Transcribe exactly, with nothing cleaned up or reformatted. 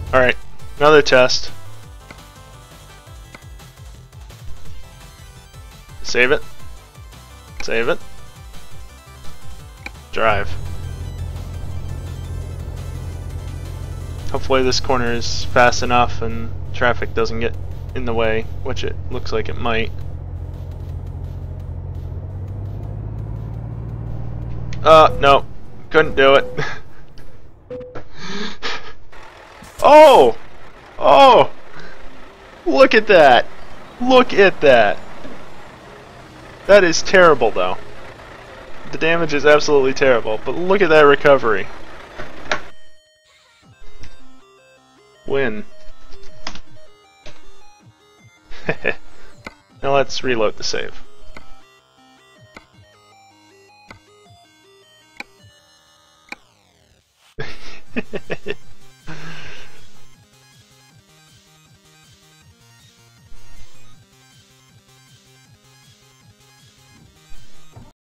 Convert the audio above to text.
Alright, another test. Save it. Save it. Drive. Hopefully this corner is fast enough and traffic doesn't get in the way, which it looks like it might. Uh, no. Couldn't do it. Oh! Oh! Look at that! Look at that! That is terrible, though. The damage is absolutely terrible, but look at that recovery. Win. Now let's reload the save.